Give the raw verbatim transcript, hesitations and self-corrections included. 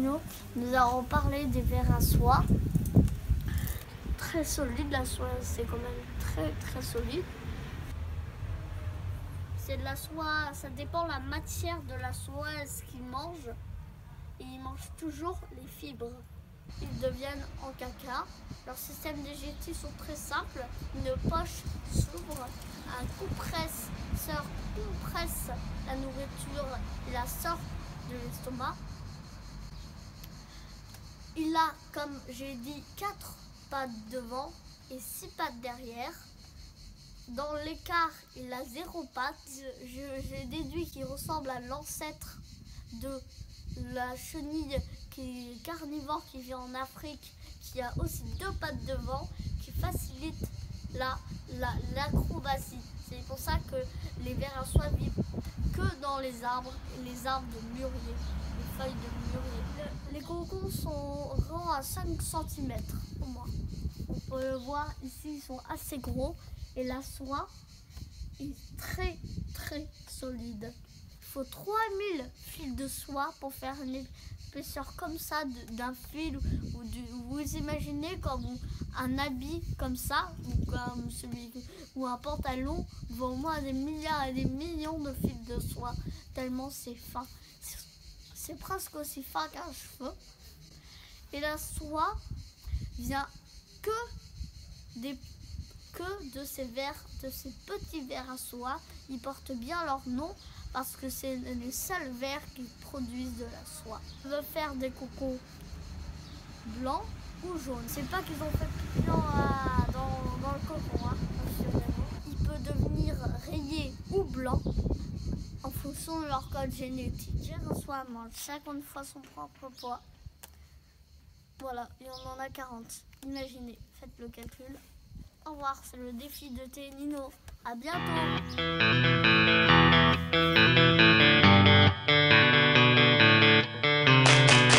Nino. Nous allons parler des vers à soie. Très solide, la soie c'est quand même très très solide. C'est de la soie, ça dépend de la matière de la soie, ce qu'ils mangent. Et ils mangent toujours les fibres. Ils deviennent en caca. Leur système digestif sont très simples. Une poche s'ouvre, un compresseur compresse la nourriture et la sort de l'estomac. Il a, comme j'ai dit, quatre pattes devant et six pattes derrière. Dans l'écart, il a zéro patte. J'ai déduit qu'il ressemble à l'ancêtre de la chenille qui est carnivore, qui vit en Afrique, qui a aussi deux pattes devant, qui facilite la, la, l'acrobatie. C'est pour ça que les vers à soie vivent que dans les arbres, les arbres de mûrier, les feuilles de mûrier. Le, les cocons sont grands à cinq centimètres au moins. On peut le voir ici, ils sont assez gros et la soie est très très solide. Il faut trois mille fils de soie pour faire une épaisseur comme ça d'un fil ou du, vous imaginez comme un habit comme ça ou comme celui ou un pantalon vaut au moins des milliards et des millions de fils de soie tellement c'est fin. C'est presque aussi fin qu'un cheveu. Et la soie vient que des que de ces vers, de ces petits vers à soie. Ils portent bien leur nom parce que c'est les seuls vers qui produisent de la soie. Ils veulent faire des cocons blancs ou jaunes. C'est pas qu'ils ont fait blanc à, dans, dans le cocon. Hein, il peut devenir rayé ou blanc en fonction de leur code génétique. Les vers à soie mangent cinquante fois son propre poids. Voilà, et on en a quarante. Imaginez, faites le calcul. Au revoir, c'est le défi de Théo Nino. À bientôt.